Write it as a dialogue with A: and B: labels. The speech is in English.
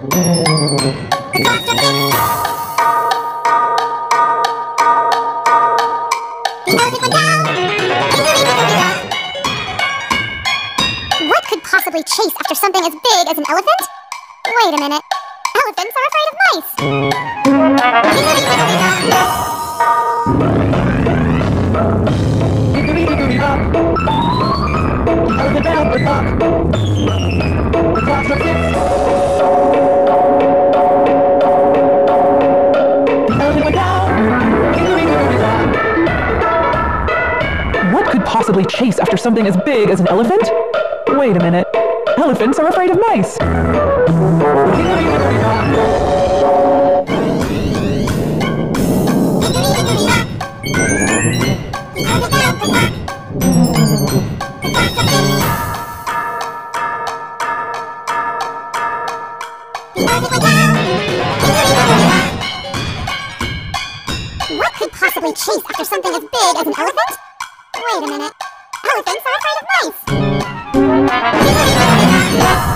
A: What could possibly chase after something as big as an elephant? Wait a minute. Elephants are afraid of mice.
B: What could possibly chase after something as big as an elephant? Wait a minute. Elephants are afraid of mice.
A: What could possibly chase after something as big as an elephant? Wait a minute. Elephants are afraid of mice.